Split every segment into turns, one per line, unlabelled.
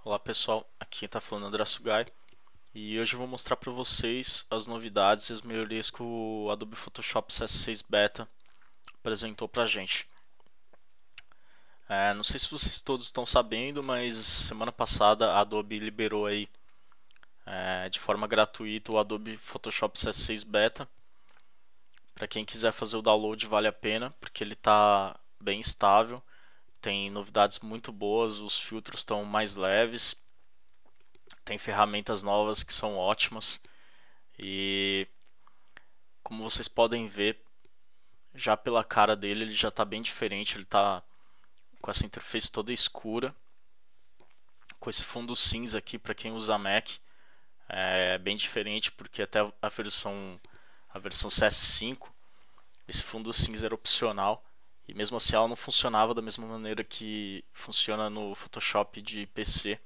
Olá pessoal, aqui quem tá falando é o André Sugai e hoje eu vou mostrar para vocês as novidades e as melhorias que o Adobe Photoshop CS6 Beta apresentou pra gente. Não sei se vocês todos estão sabendo, mas semana passada a Adobe liberou aí de forma gratuita o Adobe Photoshop CS6 Beta. Para quem quiser fazer o download vale a pena, porque ele está bem estável, tem novidades muito boas, os filtros estão mais leves, tem ferramentas novas que são ótimas. E como vocês podem ver, já pela cara dele, ele já está bem diferente. Ele está com essa interface toda escura, com esse fundo cinza aqui para quem usa Mac. É bem diferente porque até a versão CS5, esse fundo cinza era opcional. E mesmo assim ela não funcionava da mesma maneira que funciona no Photoshop de PC.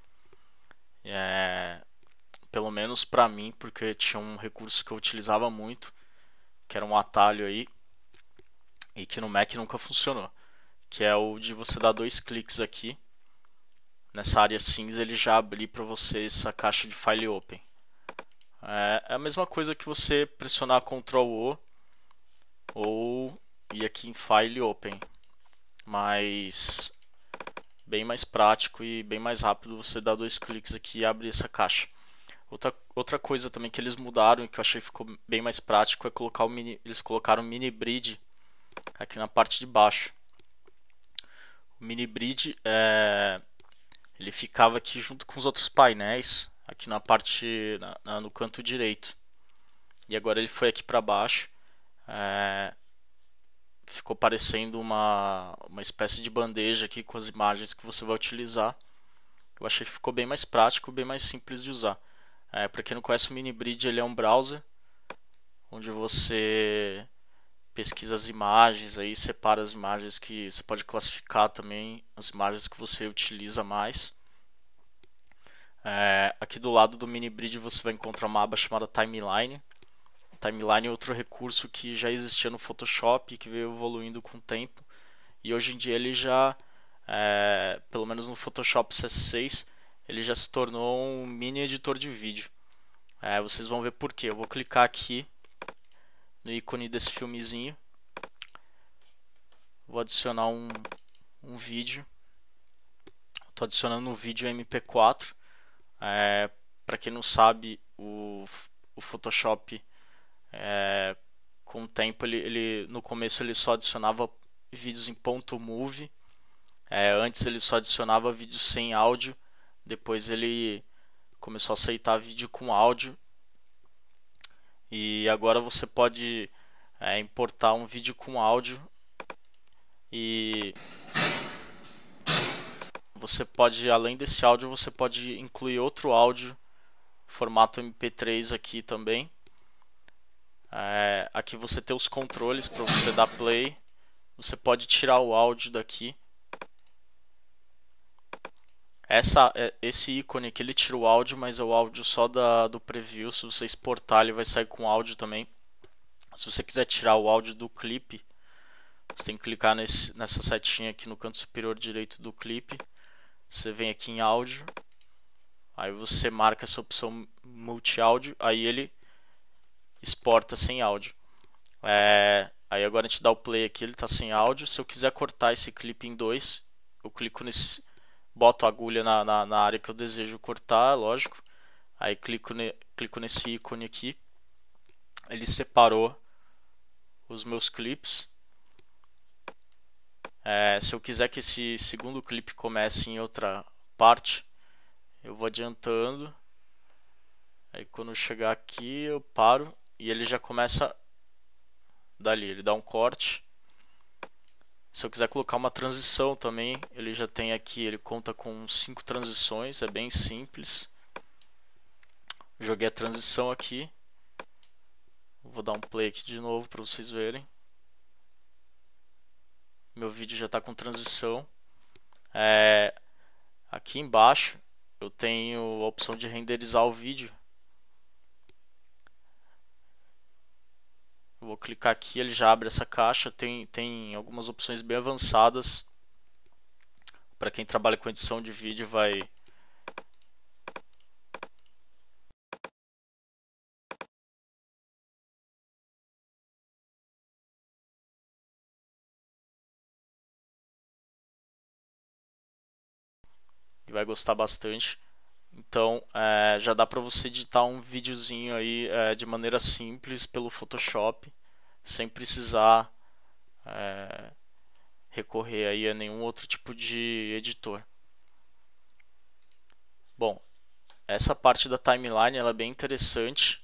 É, Pelo menos para mim, porque tinha um recurso que eu utilizava muito, que era um atalho aí, e que no Mac nunca funcionou, que é o de você dar dois cliques aqui nessa área cinza, ele já abrir para você essa caixa de File Open. É a mesma coisa que você pressionar Ctrl O ou ir aqui em File Open, mas bem mais prático e bem mais rápido você dar dois cliques aqui e abrir essa caixa. Outra coisa também que eles mudaram e que eu achei que ficou bem mais prático é colocar eles colocaram o mini bridge aqui na parte de baixo. O mini bridge ele ficava aqui junto com os outros painéis, aqui na parte no canto direito. E agora ele foi aqui para baixo. É, Ficou parecendo uma espécie de bandeja aqui com as imagens que você vai utilizar. Eu achei que ficou bem mais prático, bem mais simples de usar. Para quem não conhece, o Mini Bridge ele é um browser onde você pesquisa as imagens, aí separa as imagens que você pode classificar também, as imagens que você utiliza mais. Aqui do lado do Mini Bridge você vai encontrar uma aba chamada Timeline. Timeline é outro recurso que já existia no Photoshop e que veio evoluindo com o tempo. E hoje em dia ele já, pelo menos no Photoshop CS6, ele já se tornou um mini editor de vídeo. Vocês vão ver por quê. Eu vou clicar aqui no ícone desse filmezinho. Vou adicionar um vídeo. Estou adicionando um vídeo MP4. Para quem não sabe, o Photoshop, com o tempo, no começo ele só adicionava vídeos em .mov. Antes ele só adicionava vídeos sem áudio. Depois ele começou a aceitar vídeo com áudio. E agora você pode importar um vídeo com áudio. E você pode, além desse áudio, você pode incluir outro áudio, formato MP3 aqui também. Aqui você tem os controles para você dar play. Você pode tirar o áudio daqui. Esse ícone aqui ele tira o áudio, mas é o áudio só do preview. Se você exportar, ele vai sair com áudio também. Se você quiser tirar o áudio do clipe, você tem que clicar nessa setinha aqui no canto superior direito do clipe. Você vem aqui em áudio, aí você marca essa opção multi-áudio, aí ele exporta sem áudio. Aí agora a gente dá o play aqui, ele está sem áudio. Se eu quiser cortar esse clipe em dois, eu clico boto a agulha na área que eu desejo cortar, lógico. Aí clico nesse ícone aqui, ele separou os meus clipes. Se eu quiser que esse segundo clipe comece em outra parte, eu vou adiantando. Aí quando eu chegar aqui eu paro e ele já começa dali, ele dá um corte. Se eu quiser colocar uma transição também, ele já tem aqui, ele conta com 5 transições, é bem simples. Joguei a transição aqui. Vou dar um play aqui de novo para vocês verem. Meu vídeo já está com transição. Aqui embaixo eu tenho a opção de renderizar o vídeo. Eu vou clicar aqui, ele já abre essa caixa. Tem algumas opções bem avançadas. Para quem trabalha com edição de vídeo e vai gostar bastante. Então, já dá para você editar um videozinho aí de maneira simples pelo Photoshop, sem precisar recorrer aí a nenhum outro tipo de editor. Bom, essa parte da timeline ela é bem interessante.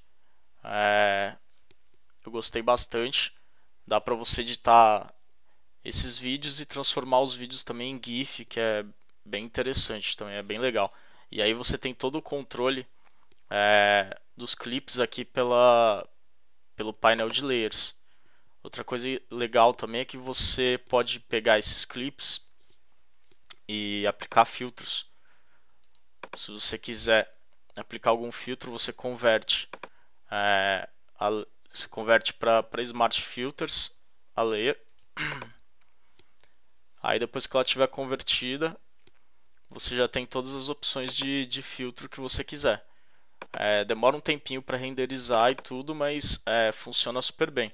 Eu gostei bastante. Dá para você editar esses vídeos e transformar os vídeos também em GIF, que é bem interessante também, é bem legal. E aí você tem todo o controle dos clips aqui pelo painel de layers. Outra coisa legal também é que você pode pegar esses clips e aplicar filtros. Se você quiser aplicar algum filtro, você converte para Smart Filters a layer. Aí depois que ela estiver convertida, você já tem todas as opções de filtro que você quiser. Demora um tempinho para renderizar e tudo, mas funciona super bem.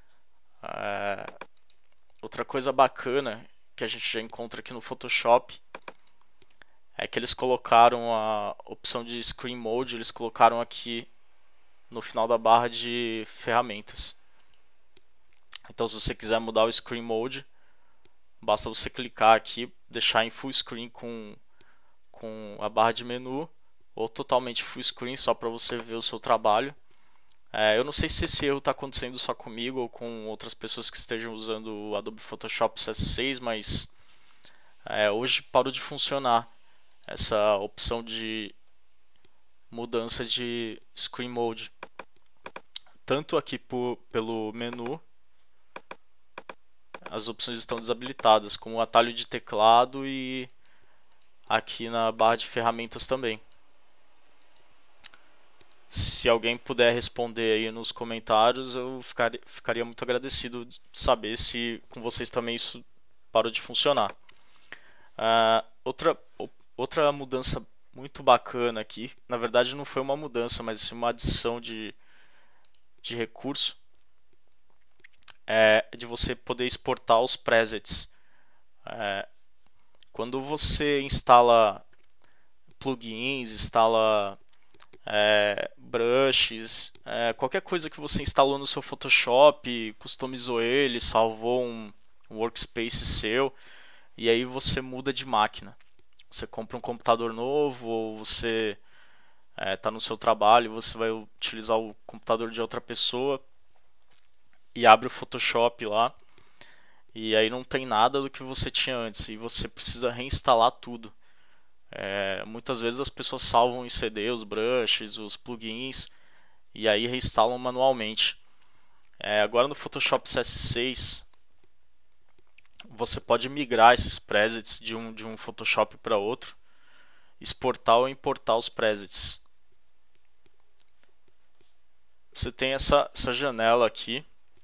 Outra coisa bacana que a gente já encontra aqui no Photoshop é que eles colocaram a opção de Screen Mode, eles colocaram aqui no final da barra de ferramentas. Então, se você quiser mudar o Screen Mode, basta você clicar aqui, deixar em Full Screen com a barra de menu, ou totalmente Full Screen só para você ver o seu trabalho. Eu não sei se esse erro está acontecendo só comigo ou com outras pessoas que estejam usando o Adobe Photoshop CS6, mas hoje parou de funcionar essa opção de mudança de Screen Mode, tanto aqui pelo menu, as opções estão desabilitadas, como o atalho de teclado e aqui na barra de ferramentas também. Se alguém puder responder aí nos comentários, eu ficaria muito agradecido de saber se com vocês também isso parou de funcionar. Outra mudança muito bacana aqui, na verdade não foi uma mudança, mas sim uma adição de recurso, de você poder exportar os presets. Quando você instala plugins, instala brushes, qualquer coisa que você instalou no seu Photoshop, customizou ele, salvou um workspace seu, e aí você muda de máquina. Você compra um computador novo, ou você está no seu trabalho, você vai utilizar o computador de outra pessoa e abre o Photoshop lá, e aí não tem nada do que você tinha antes, e você precisa reinstalar tudo. Muitas vezes as pessoas salvam em CD os brushes, os plugins, e aí reinstalam manualmente. Agora no Photoshop CS6 você pode migrar esses presets de um Photoshop para outro, exportar ou importar os presets. Você tem essa janela aqui.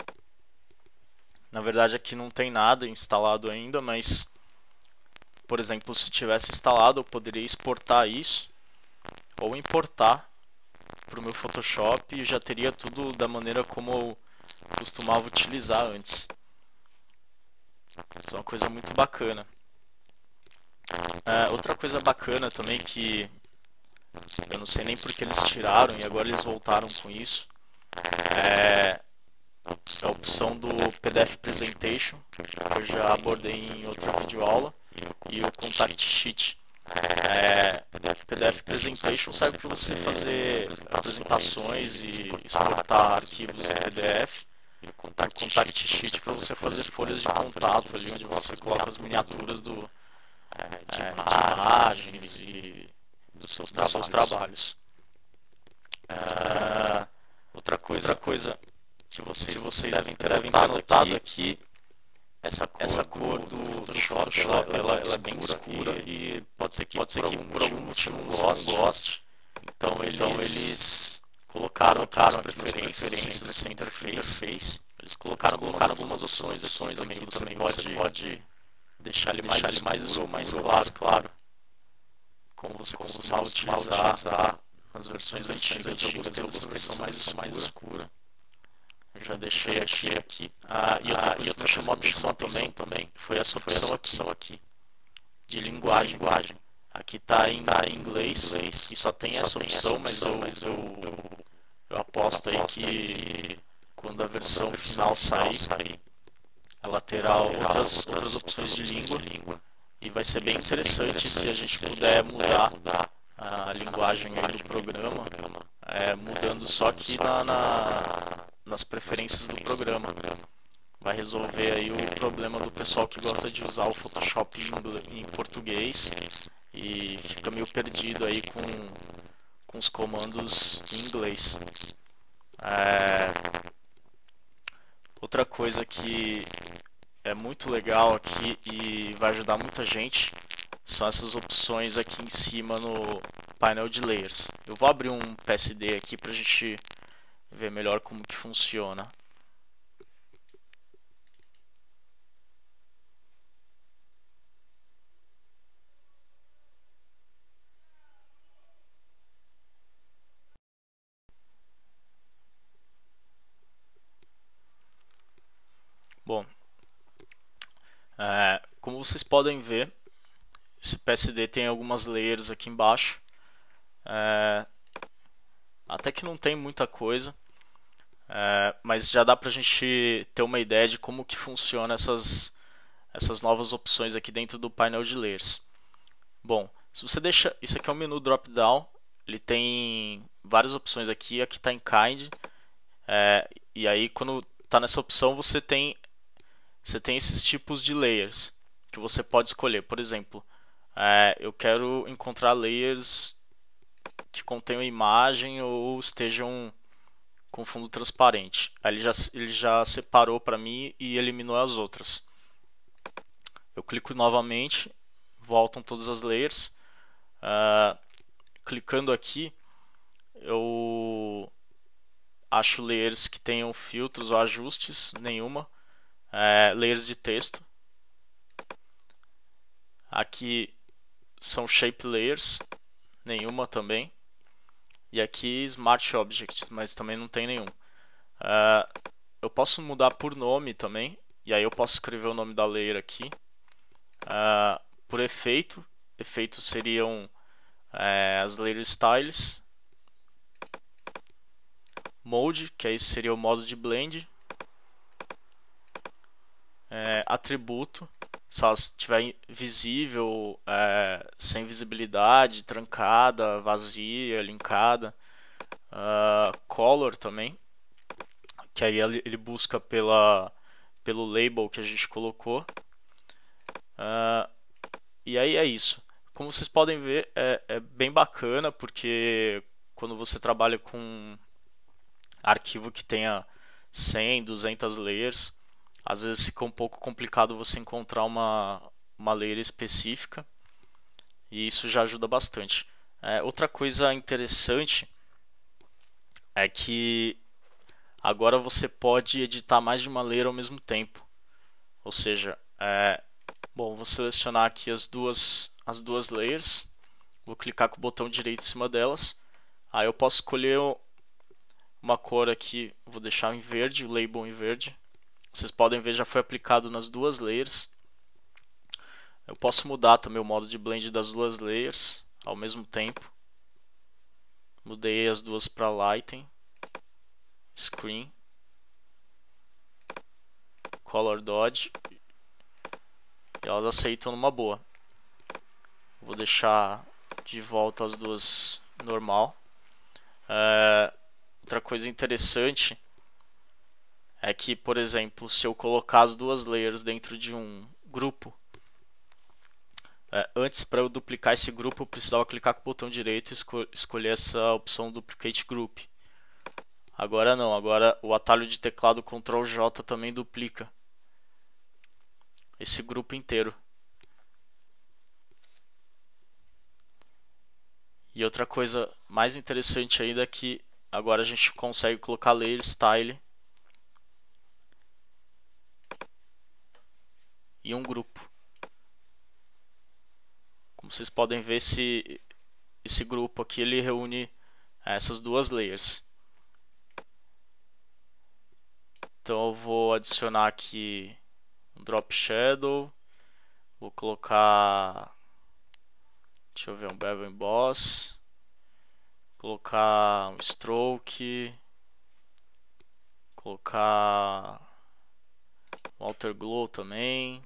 Na verdade aqui não tem nada instalado ainda, mas por exemplo, se tivesse instalado, eu poderia exportar isso ou importar para o meu Photoshop e já teria tudo da maneira como eu costumava utilizar antes. Isso é uma coisa muito bacana. Outra coisa bacana também que eu não sei nem porque eles tiraram e agora eles voltaram com isso, é a opção do PDF Presentation, que eu já abordei em outra videoaula, e o Contact Sheet. PDF Presentation serve para você fazer apresentações e exportar arquivos em PDF. E o Contact Sheet para você fazer folhas de contato, ali onde você coloca as miniaturas de imagens e dos seus trabalhos. Outra coisa que vocês devem ter notado aqui, essa cor do Photoshop ela é bem escura e pode ser que por algum motivo não goste. Então eles colocaram as preferências do seu interface. Eles colocaram algumas opções também que você pode deixar ele mais escuro, mais claro. Como você costuma utilizar nas versões antigas. Eu gostei dessa versão mais escura. Eu já deixei aqui. E outra coisa que me chamou a atenção também foi essa opção aqui de linguagem. Aqui tá em inglês e só tem essa opção, mas eu aposto aí que quando a versão final sair, ela terá outras opções de língua e vai ser bem interessante se a gente puder mudar a linguagem aí do programa, mudando só aqui nas preferências do programa. Vai resolver aí o problema do pessoal que gosta de usar o Photoshop em português e fica meio perdido aí com os comandos em inglês. Outra coisa que é muito legal aqui e vai ajudar muita gente são essas opções aqui em cima no painel de layers. Eu vou abrir um PSD aqui para a gente ver melhor como que funciona. Bom, como vocês podem ver, esse PSD tem algumas layers aqui embaixo. Até que não tem muita coisa, mas já dá pra gente ter uma ideia de como que funciona essas novas opções aqui dentro do painel de layers. Bom, se você deixa, isso aqui é um menu drop down, ele tem várias opções aqui está em kind, e aí quando está nessa opção você tem esses tipos de layers que você pode escolher. Por exemplo, eu quero encontrar layers que contenham imagem ou estejam com fundo transparente. Aí ele já separou para mim e eliminou as outras. Eu clico novamente, voltam todas as layers. Clicando aqui, eu acho layers que tenham filtros ou ajustes, nenhuma. Layers de texto. Aqui são shape layers, nenhuma também. E aqui Smart Objects, mas também não tem nenhum. Eu posso mudar por nome também, e aí eu posso escrever o nome da layer aqui. Por efeito, efeitos seriam as layer styles. Mode, que aí seria o modo de blend. Atributo, se ela estiver visível, sem visibilidade, trancada, vazia, linkada. Color também, que aí ele busca pelo label que a gente colocou. E aí é isso. Como vocês podem ver, é bem bacana, porque quando você trabalha com arquivo que tenha 100, 200 layers, às vezes fica um pouco complicado você encontrar uma layer específica, e isso já ajuda bastante. Outra coisa interessante é que agora você pode editar mais de uma layer ao mesmo tempo. Ou seja, vou selecionar aqui as duas layers, vou clicar com o botão direito em cima delas. Aí eu posso escolher uma cor aqui, vou deixar em verde, o label em verde. Vocês podem ver, já foi aplicado nas duas layers. Eu posso mudar também o modo de blend das duas layers ao mesmo tempo. Mudei as duas para Lighten, Screen, Color Dodge, e elas aceitam numa boa. Vou deixar de volta as duas normal. Outra coisa interessante é que, por exemplo, se eu colocar as duas layers dentro de um grupo, antes, para eu duplicar esse grupo, eu precisava clicar com o botão direito e escolher essa opção Duplicate Group. Agora não, agora o atalho de teclado Ctrl J também duplica esse grupo inteiro. E outra coisa mais interessante ainda é que agora a gente consegue colocar layer style em um grupo. Como vocês podem ver, esse grupo aqui ele reúne essas duas layers. Então eu vou adicionar aqui um drop shadow, vou colocar Deixa eu ver, um bevel emboss. Colocar um stroke. Colocar um outer glow também.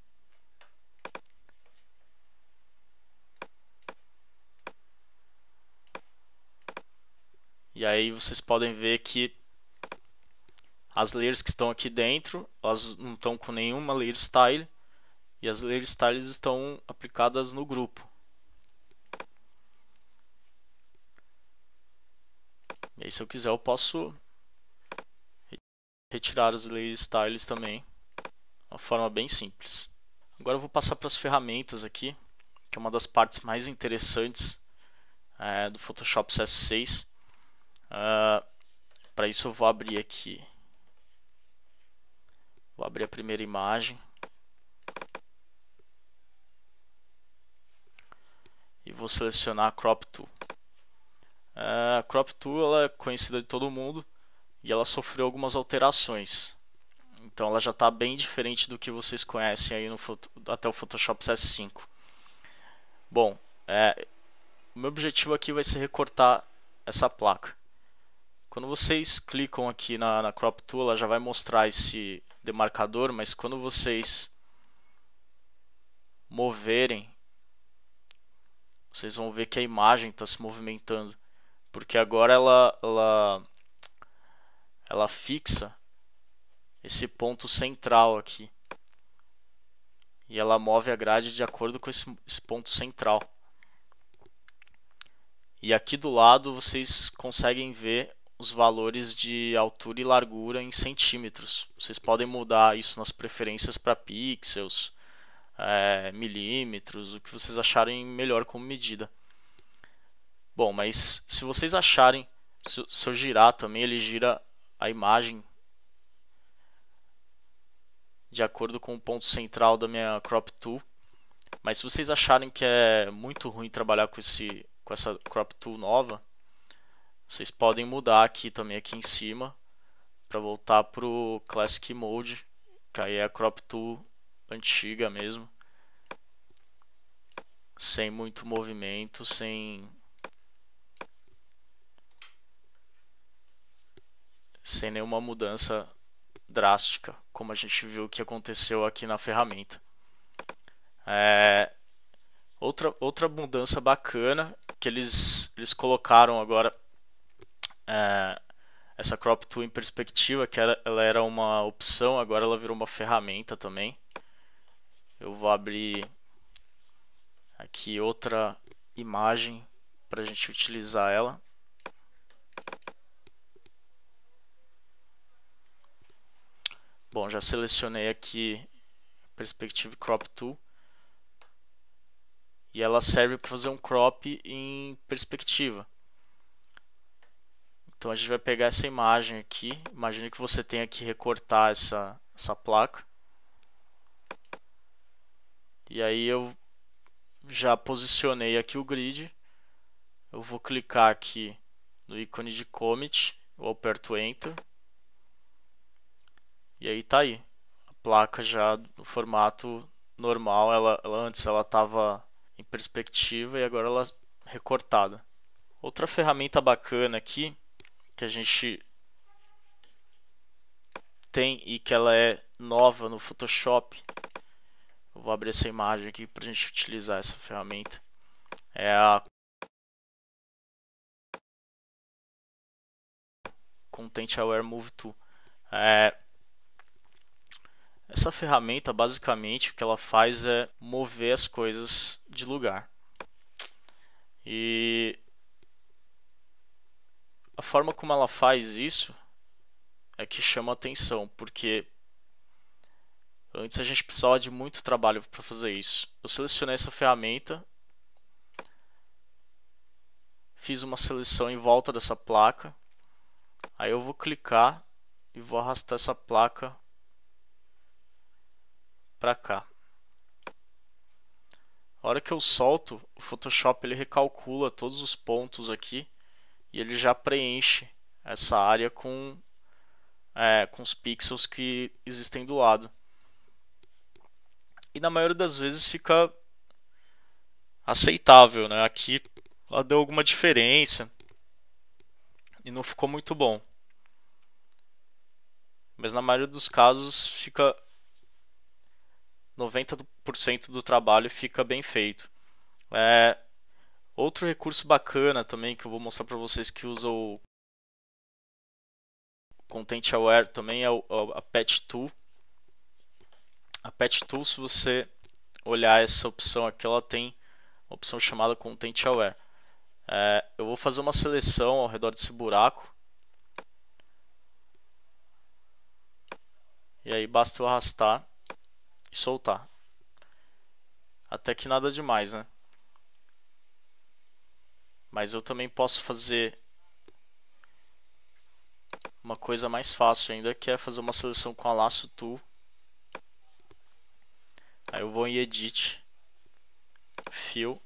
E aí vocês podem ver que as layers que estão aqui dentro, elas não estão com nenhuma layer style. E as layer styles estão aplicadas no grupo. E aí se eu quiser eu posso retirar as layer styles também. De uma forma bem simples. Agora eu vou passar para as ferramentas aqui, que é uma das partes mais interessantes do Photoshop CS6. Para isso eu vou abrir aqui. Vou abrir a primeira imagem. E vou selecionar a Crop Tool. A Crop Tool ela é conhecida de todo mundo e ela sofreu algumas alterações. Então ela já está bem diferente do que vocês conhecem aí até o Photoshop CS5. Bom, o meu objetivo aqui vai ser recortar essa placa. Quando vocês clicam aqui na Crop Tool, ela já vai mostrar esse demarcador, mas quando vocês moverem, vocês vão ver que a imagem está se movimentando, porque agora ela fixa esse ponto central aqui e ela move a grade de acordo com esse ponto central. E aqui do lado vocês conseguem ver os valores de altura e largura em centímetros. Vocês podem mudar isso nas preferências para pixels, milímetros, o que vocês acharem melhor como medida. Bom, mas se vocês acharem, se eu girar também, ele gira a imagem de acordo com o ponto central da minha Crop Tool. Mas se vocês acharem que é muito ruim trabalhar com essa Crop Tool nova, vocês podem mudar aqui também aqui em cima para voltar para o Classic Mode, que aí é a Crop Tool antiga mesmo, sem muito movimento, sem nenhuma mudança drástica, como a gente viu que aconteceu aqui na ferramenta. Outra mudança bacana que eles colocaram agora essa Crop Tool em perspectiva, que ela era uma opção, agora ela virou uma ferramenta também. Eu vou abrir aqui outra imagem para a gente utilizar ela. Bom, já selecionei aqui Perspective Crop Tool. E ela serve para fazer um crop em perspectiva. Então a gente vai pegar essa imagem aqui. Imagine que você tenha que recortar essa placa. E aí eu já posicionei aqui o grid. Eu vou clicar aqui no ícone de Commit. Eu aperto Enter. E aí tá aí. A placa já no formato normal. Antes ela estava em perspectiva e agora ela é recortada. Outra ferramenta bacana aqui que a gente tem e que ela é nova no Photoshop. Eu vou abrir essa imagem aqui para a gente utilizar essa ferramenta. É a Content Aware Move Tool. Essa ferramenta, basicamente, o que ela faz é mover as coisas de lugar. E a forma como ela faz isso é que chama atenção, porque antes a gente precisava de muito trabalho para fazer isso. Eu selecionei essa ferramenta, fiz uma seleção em volta dessa placa, aí eu vou clicar e vou arrastar essa placa para cá. A hora que eu solto, o Photoshop ele recalcula todos os pontos aqui e ele já preenche essa área com os pixels que existem do lado. E na maioria das vezes fica aceitável, né? Aqui ela deu alguma diferença e não ficou muito bom. Mas na maioria dos casos fica 90% do trabalho fica bem feito. É, outro recurso bacana também que eu vou mostrar para vocês que usa o Content Aware também é a Patch Tool. A Patch Tool, se você olhar essa opção aqui, ela tem uma opção chamada Content Aware. Eu vou fazer uma seleção ao redor desse buraco. E aí basta eu arrastar e soltar. Até que nada demais, né? Mas eu também posso fazer uma coisa mais fácil ainda, que é fazer uma seleção com a Lasso Tool. Aí eu vou em Edit, Fill,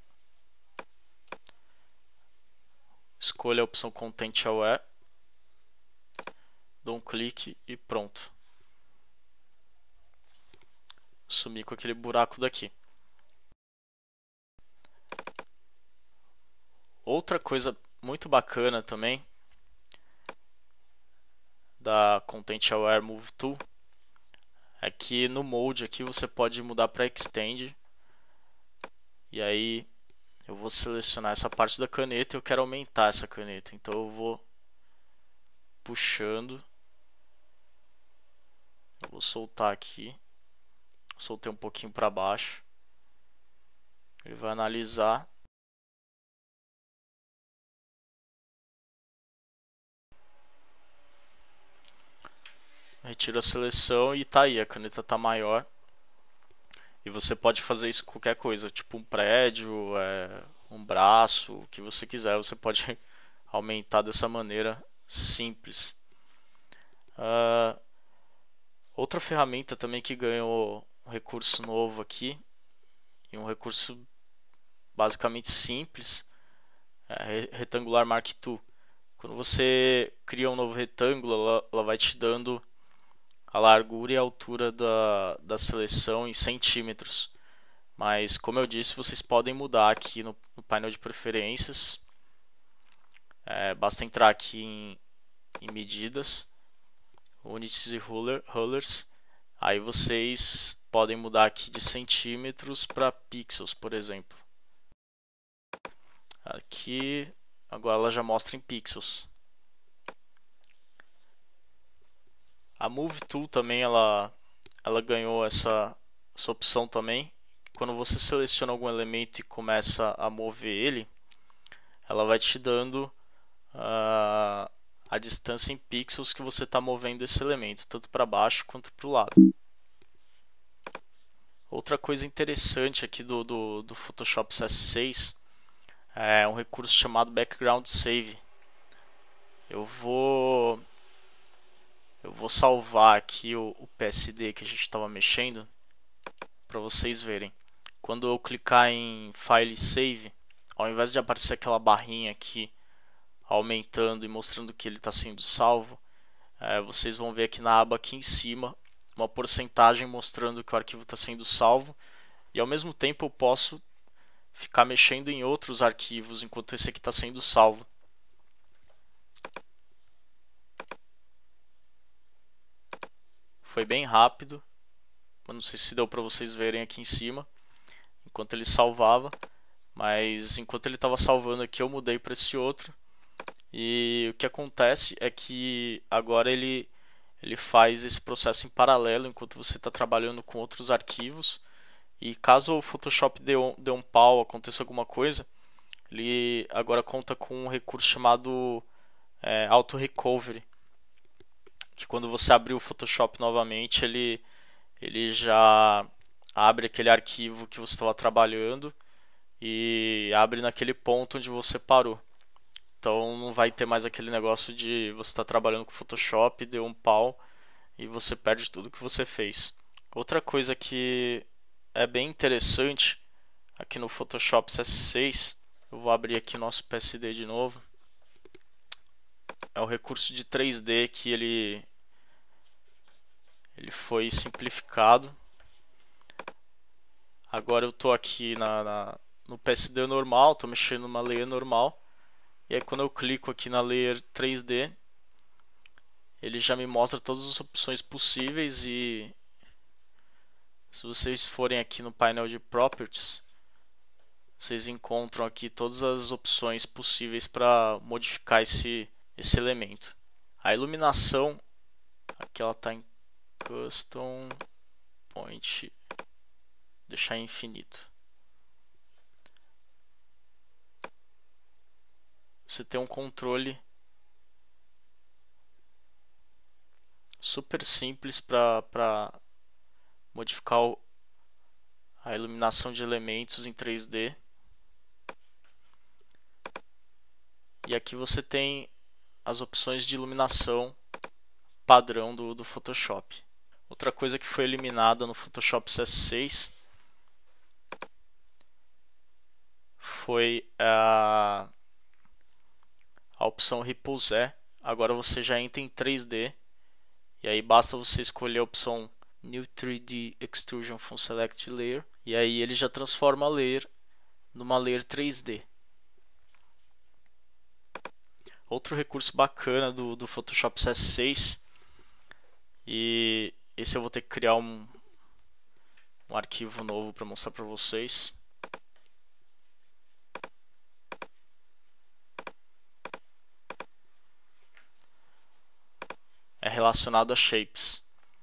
escolho a opção Content Aware, dou um clique e pronto. Sumi com aquele buraco daqui. Outra coisa muito bacana também da Content Aware Move Tool é que no Mode aqui você pode mudar para Extend. E aí eu vou selecionar essa parte da caneta e eu quero aumentar essa caneta. Então eu vou puxando. Eu vou soltar aqui. Soltei um pouquinho para baixo. Ele vai analisar. Retiro a seleção e tá aí, a caneta tá maior. E você pode fazer isso com qualquer coisa, tipo um prédio, um braço, o que você quiser. Você pode aumentar dessa maneira simples. Outra ferramenta também que ganhou um recurso novo aqui, e um recurso basicamente simples, é Retangular Mark II. Quando você cria um novo retângulo, ela vai te dando a largura e a altura da seleção em centímetros. Mas, como eu disse, vocês podem mudar aqui no painel de preferências. Basta entrar aqui em medidas, units e rulers. Aí vocês podem mudar aqui de centímetros para pixels, por exemplo. Aqui, agora ela já mostra em pixels. A Move Tool também ela ganhou essa opção também. Quando você seleciona algum elemento e começa a mover ele, ela vai te dando a distância em pixels que você está movendo esse elemento, tanto para baixo quanto para o lado. Outra coisa interessante aqui do Photoshop CS6 é um recurso chamado Background Save. Eu vou salvar aqui o PSD que a gente estava mexendo para vocês verem. Quando eu clicar em File Save, ao invés de aparecer aquela barrinha aqui aumentando e mostrando que ele está sendo salvo, vocês vão ver aqui na aba aqui em cima uma porcentagem mostrando que o arquivo está sendo salvo, e ao mesmo tempo eu posso ficar mexendo em outros arquivos enquanto esse aqui está sendo salvo. Foi bem rápido, mas não sei se deu para vocês verem aqui em cima enquanto ele salvava, mas enquanto ele estava salvando aqui eu mudei para esse outro, e o que acontece é que agora ele faz esse processo em paralelo enquanto você está trabalhando com outros arquivos, e caso o Photoshop dê um pau, aconteça alguma coisa, ele agora conta com um recurso chamado Auto Recovery, que quando você abrir o Photoshop novamente, ele já abre aquele arquivo que você estava trabalhando e abre naquele ponto onde você parou. Então não vai ter mais aquele negócio de você estar trabalhando com Photoshop, deu um pau e você perde tudo que você fez. Outra coisa que é bem interessante aqui no Photoshop CS6, eu vou abrir aqui nosso PSD de novo, é o recurso de 3D que ele foi simplificado. Agora eu estou aqui no PSD normal, estou mexendo numa layer normal. E aí quando eu clico aqui na layer 3D, ele já me mostra todas as opções possíveis. E se vocês forem aqui no painel de Properties, vocês encontram aqui todas as opções possíveis para modificar esse elemento. A iluminação, aqui ela está em Custom Point, deixar em infinito. Você tem um controle super simples para modificar a iluminação de elementos em 3D. E aqui você tem as opções de iluminação padrão do Photoshop. Outra coisa que foi eliminada no Photoshop CS6 foi a opção Repouser. Agora você já entra em 3D e aí basta você escolher a opção New 3D Extrusion from Select Layer e aí ele já transforma a layer numa layer 3D. Outro recurso bacana do Photoshop CS6, e esse eu vou ter que criar um arquivo novo para mostrar para vocês. É relacionado a shapes.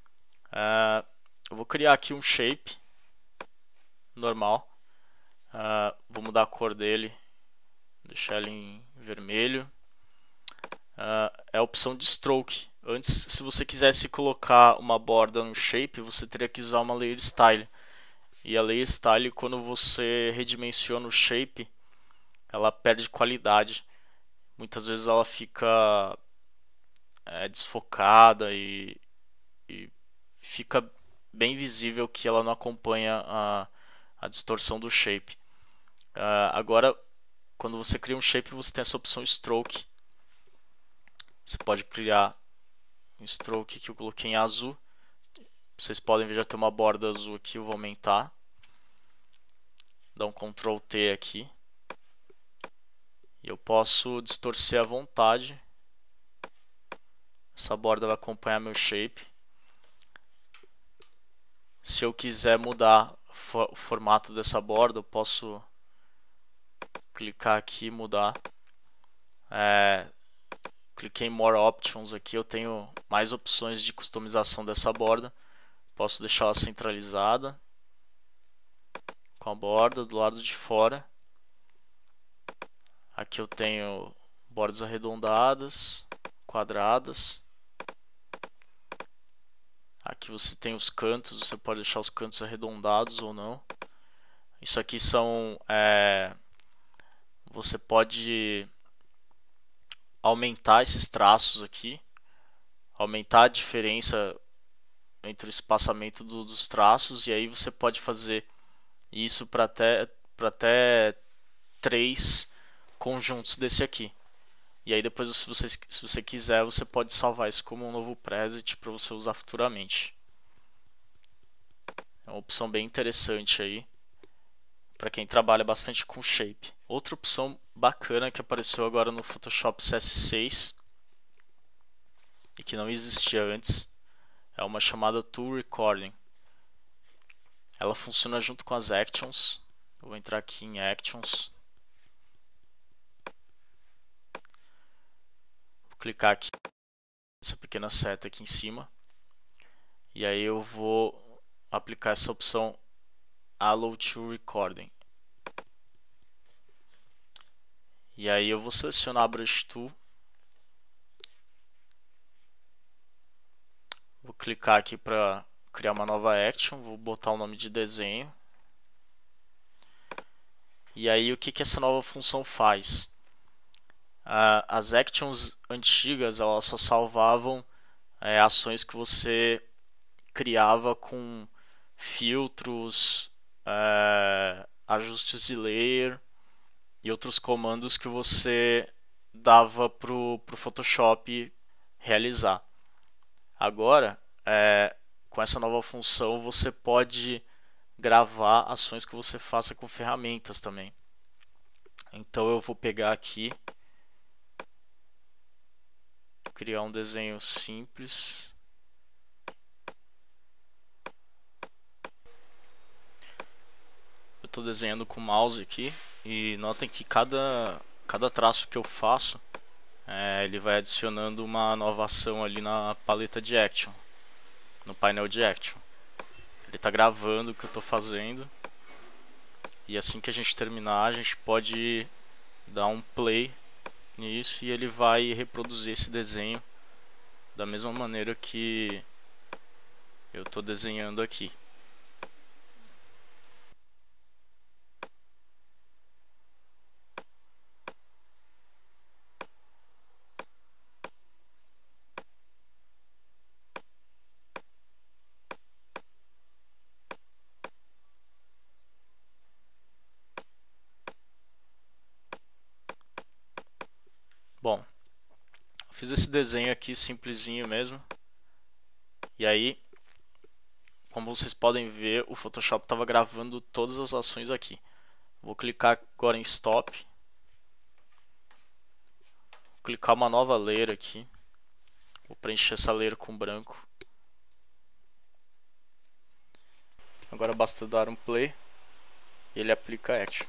Eu vou criar aqui um shape normal. Vou mudar a cor dele, deixar ele em vermelho. É a opção de stroke. Antes, se você quisesse colocar uma borda no shape, você teria que usar uma layer style. E a layer style, quando você redimensiona o shape, ela perde qualidade. Muitas vezes ela fica desfocada e fica bem visível que ela não acompanha a distorção do shape. Agora, quando você cria um shape, você tem essa opção stroke. Você pode criar um stroke que eu coloquei em azul. Vocês podem ver, já tem uma borda azul aqui. Eu vou aumentar. Dá um Ctrl T aqui. E eu posso distorcer à vontade. Essa borda vai acompanhar meu shape. Se eu quiser mudar o formato dessa borda, eu posso clicar aqui e mudar. Cliquei em More Options aqui, eu tenho mais opções de customização dessa borda. Posso deixar ela centralizada com a borda do lado de fora. Aqui eu tenho bordas arredondadas, quadradas. Aqui você tem os cantos, você pode deixar os cantos arredondados ou não. Isso aqui são... você pode aumentar esses traços aqui, aumentar a diferença entre o espaçamento dos traços, e aí você pode fazer isso para até 3 conjuntos desse aqui. E aí depois, se você quiser, você pode salvar isso como um novo preset para você usar futuramente. É uma opção bem interessante aí para quem trabalha bastante com shape. Outra opção bacana que apareceu agora no Photoshop CS6 e que não existia antes é uma chamada Tool Recording. Ela funciona junto com as Actions. Eu vou entrar aqui em Actions. Vou clicar aqui nessa pequena seta aqui em cima. E aí eu vou aplicar essa opção Allow Tool Recording. E aí eu vou selecionar a Brush Tool. Vou clicar aqui para criar uma nova action. Vou botar o nome de desenho. E aí o que essa nova função faz? As actions antigas, elas só salvavam ações que você criava com filtros, ajustes de layer e outros comandos que você dava pro Photoshop realizar. Agora, com essa nova função, você pode gravar ações que você faça com ferramentas também. Então eu vou pegar aqui, criar um desenho simples. Eu estou desenhando com o mouse aqui e notem que cada traço que eu faço, ele vai adicionando uma nova ação ali na paleta de Action, no painel de Action. Ele está gravando o que eu estou fazendo e assim que a gente terminar, a gente pode dar um play nisso e ele vai reproduzir esse desenho da mesma maneira que eu estou desenhando aqui. Bom, eu fiz esse desenho aqui simplesinho mesmo. E aí, como vocês podem ver, o Photoshop estava gravando todas as ações aqui. Vou clicar agora em Stop. Vou clicar uma nova layer aqui. Vou preencher essa layer com branco. Agora basta dar um play e ele aplica Action.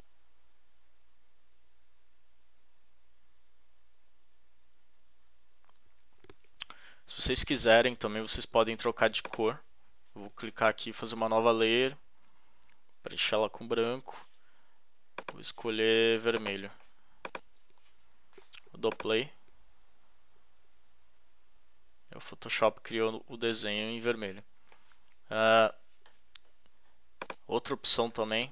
Se vocês quiserem também, vocês podem trocar de cor. Eu vou clicar aqui e fazer uma nova layer. Preencher ela com branco. Vou escolher vermelho. Eu dou play. O Photoshop criou o desenho em vermelho. Outra opção também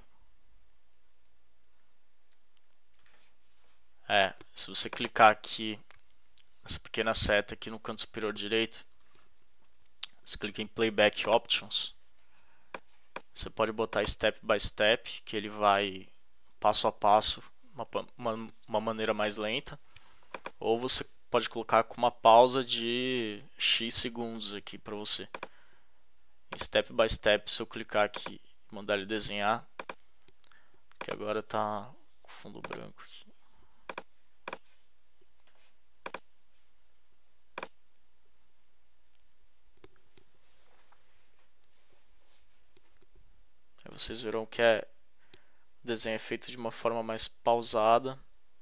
se você clicar aqui nessa pequena seta aqui no canto superior direito, você clica em Playback Options, você pode botar Step by Step, que ele vai passo a passo, uma maneira mais lenta, ou você pode colocar com uma pausa de X segundos aqui para você. Em Step by Step, se eu clicar aqui e mandar ele desenhar, que agora está com fundo branco aqui. Aí vocês verão que o desenho é feito de uma forma mais pausada.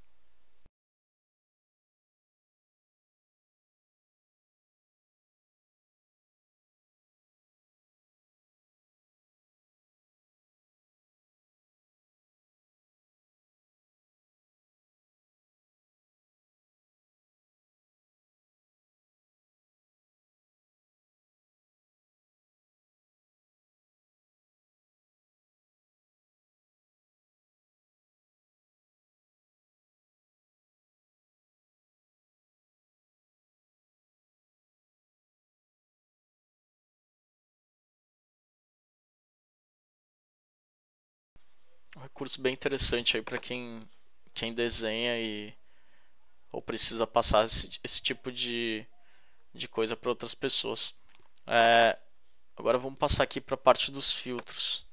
Um recurso bem interessante aí para quem desenha ou precisa passar esse tipo de coisa para outras pessoas. Agora vamos passar aqui para a parte dos filtros.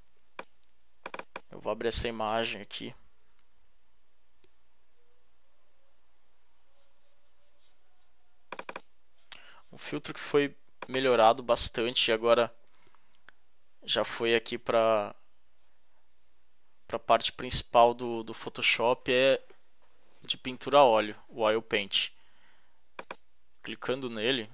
Eu vou abrir essa imagem aqui. Um filtro que foi melhorado bastante e agora já foi aqui para a parte principal do Photoshop, é de pintura a óleo, o Oil Paint. Clicando nele,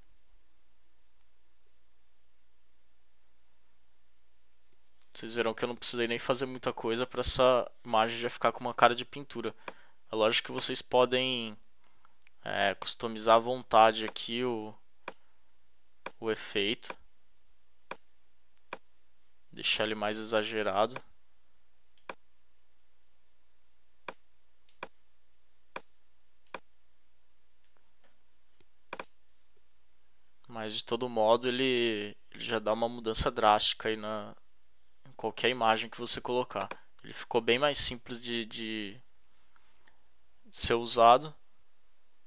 vocês verão que eu não precisei nem fazer muita coisa para essa imagem já ficar com uma cara de pintura. É lógico que vocês podem customizar à vontade aqui o efeito, deixar ele mais exagerado. Mas de todo modo ele já dá uma mudança drástica aí em qualquer imagem que você colocar. Ele ficou bem mais simples de ser usado.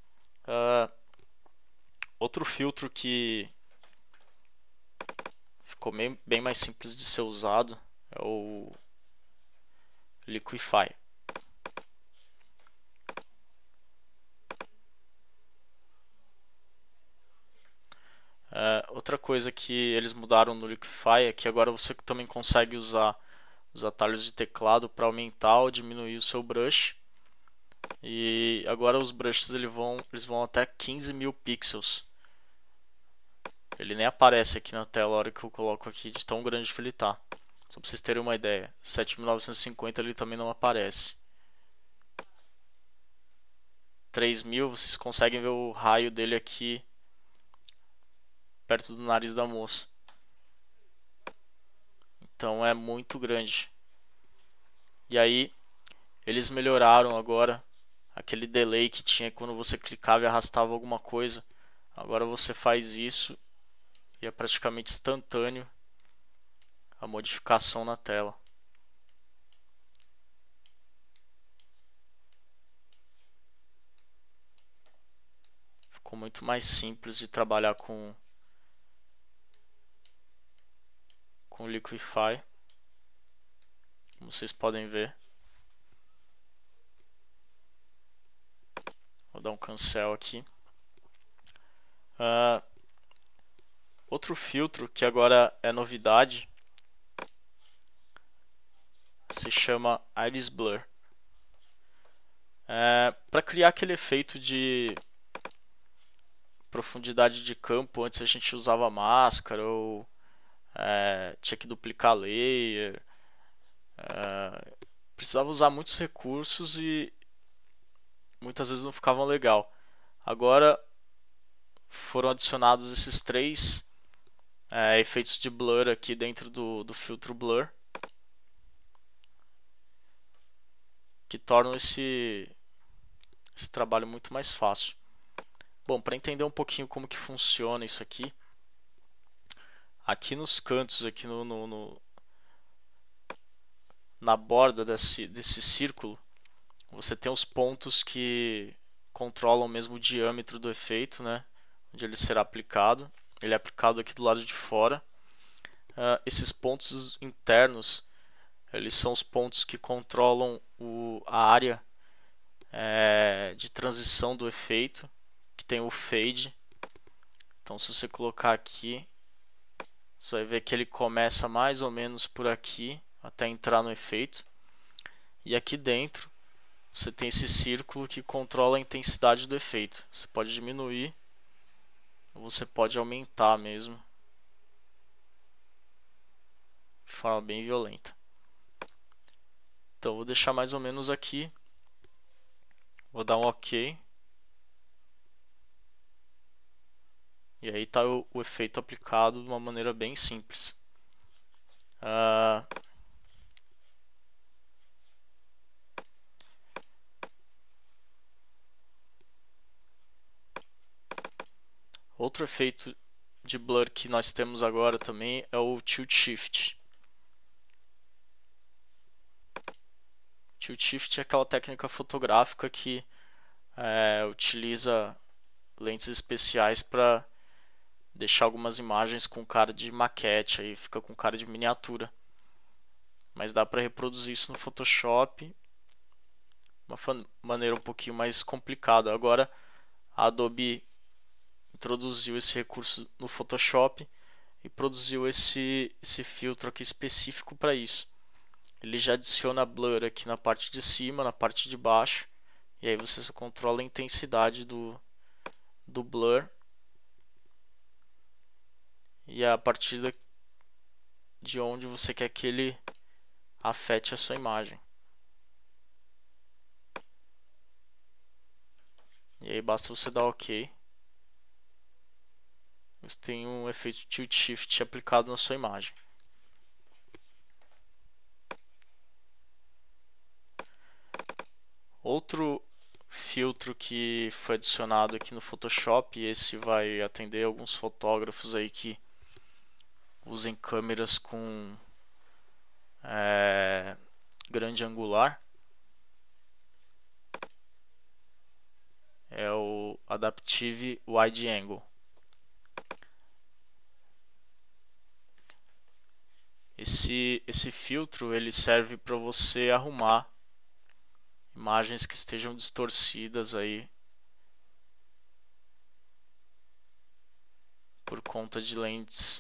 Outro filtro que ficou bem mais simples de ser usado, é o Liquify. Outra coisa que eles mudaram no Liquify é que agora você também consegue usar os atalhos de teclado para aumentar ou diminuir o seu brush. E agora os brushes eles vão até 15.000 pixels. Ele nem aparece aqui na tela a hora que eu coloco aqui, de tão grande que ele tá. Só para vocês terem uma ideia, 7.950 ele também não aparece. 3.000 vocês conseguem ver o raio dele aqui perto do nariz da moça. Então é muito grande. E aí eles melhoraram agora aquele delay que tinha quando você clicava e arrastava alguma coisa. Agora você faz isso e é praticamente instantâneo a modificação na tela. Ficou muito mais simples de trabalhar com o Liquify, como vocês podem ver. Vou dar um cancel aqui. Outro filtro que agora é novidade se chama Iris Blur. Para criar aquele efeito de profundidade de campo, antes a gente usava máscara ou tinha que duplicar layer, precisava usar muitos recursos e muitas vezes não ficavam legal. Agora foram adicionados esses três efeitos de blur aqui dentro do filtro blur, que tornam esse trabalho muito mais fácil. Bom, para entender um pouquinho como que funciona isso aqui, aqui nos cantos, aqui na borda desse círculo, você tem os pontos que controlam mesmo o diâmetro do efeito, né? Onde ele será aplicado. Ele é aplicado aqui do lado de fora. Esses pontos internos, eles são os pontos que controlam a área de transição do efeito, que tem o fade. Então, se você colocar aqui, você vai ver que ele começa mais ou menos por aqui até entrar no efeito. E aqui dentro você tem esse círculo que controla a intensidade do efeito. Você pode diminuir ou você pode aumentar mesmo de forma bem violenta. Então vou deixar mais ou menos aqui. Vou dar um OK. E aí está o efeito aplicado de uma maneira bem simples. Outro efeito de blur que nós temos agora também é o Tilt Shift. Tilt Shift é aquela técnica fotográfica que utiliza lentes especiais para deixar algumas imagens com cara de maquete, aí fica com cara de miniatura. Mas dá para reproduzir isso no Photoshop de uma maneira um pouquinho mais complicada. Agora a Adobe introduziu esse recurso no Photoshop e produziu esse filtro aqui específico para isso. Ele já adiciona blur aqui na parte de cima, na parte de baixo, e aí você só controla a intensidade do blur. E é a partir de onde você quer que ele afete a sua imagem. E aí basta você dar OK. Você tem um efeito Tilt Shift aplicado na sua imagem. Outro filtro que foi adicionado aqui no Photoshop, e esse vai atender alguns fotógrafos aí que usem câmeras com grande angular, é o Adaptive Wide Angle. Esse filtro ele serve para você arrumar imagens que estejam distorcidas aí por conta de lentes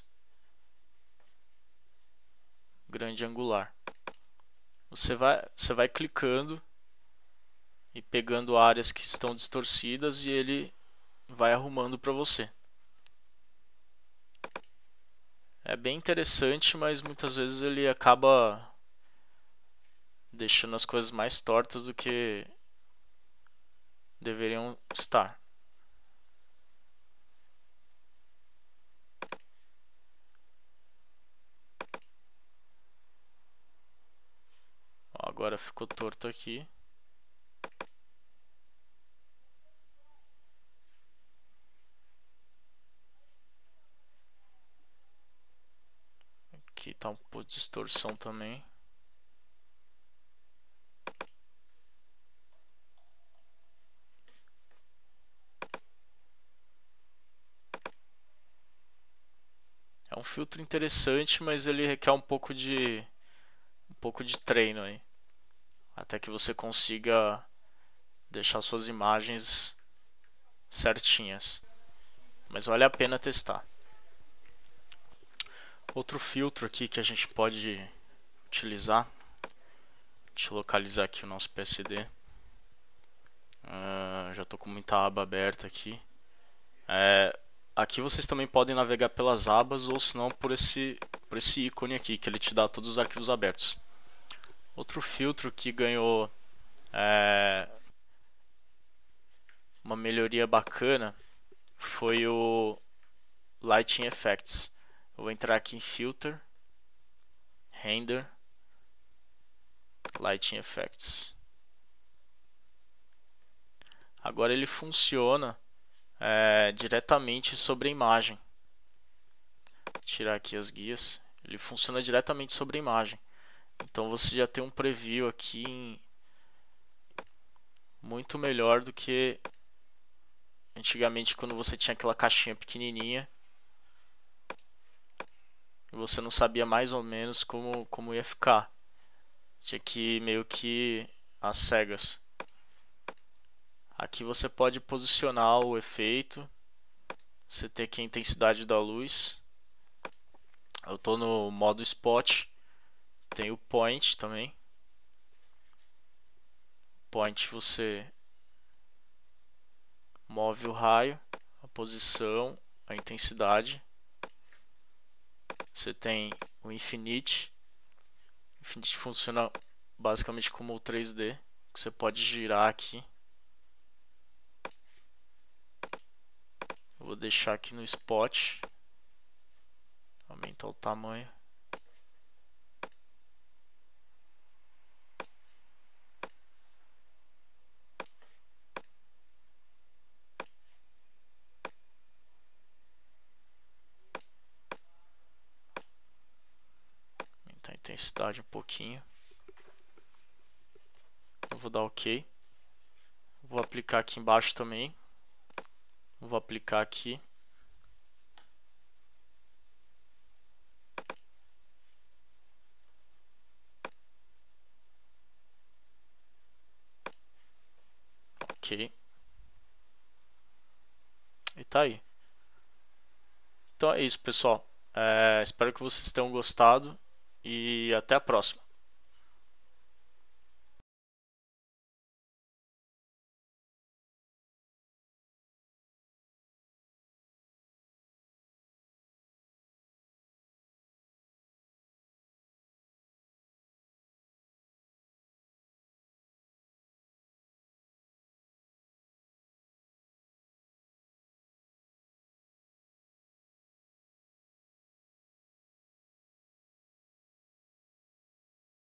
grande angular. Você vai clicando e pegando áreas que estão distorcidas e ele vai arrumando para você. É bem interessante, mas muitas vezes ele acaba deixando as coisas mais tortas do que deveriam estar. Ó, agora ficou torto aqui. Aqui tá um pouco de distorção também. É um filtro interessante, mas ele requer um pouco de treino aí, até que você consiga deixar suas imagens certinhas. Mas vale a pena testar. Outro filtro aqui que a gente pode utilizar. Deixa eu localizar aqui o nosso PSD. Já estou com muita aba aberta aqui. Aqui vocês também podem navegar pelas abas ou se não por esse ícone aqui, que ele te dá todos os arquivos abertos. Outro filtro que ganhou uma melhoria bacana foi o Lighting Effects. Eu vou entrar aqui em Filter, Render, Lighting Effects. Agora ele funciona diretamente sobre a imagem. Vou tirar aqui as guias. Ele funciona diretamente sobre a imagem. Então você já tem um preview aqui muito melhor do que antigamente, quando você tinha aquela caixinha pequenininha e você não sabia mais ou menos como ia ficar. Tinha que meio que às cegas. Aqui você pode posicionar o efeito. Você tem aqui a intensidade da luz. Eu estou no modo Spot. Tem o Point também. Point você move o raio, a posição, a intensidade. Você tem o Infinite. O Infinite funciona basicamente como o 3D, que você pode girar aqui. Eu vou deixar aqui no Spot. Aumentar o tamanho. Aumentar a intensidade um pouquinho. Eu vou dar OK. Vou aplicar aqui embaixo também. Vou aplicar aqui. OK. E tá aí. Então é isso, pessoal. Espero que vocês tenham gostado e até a próxima.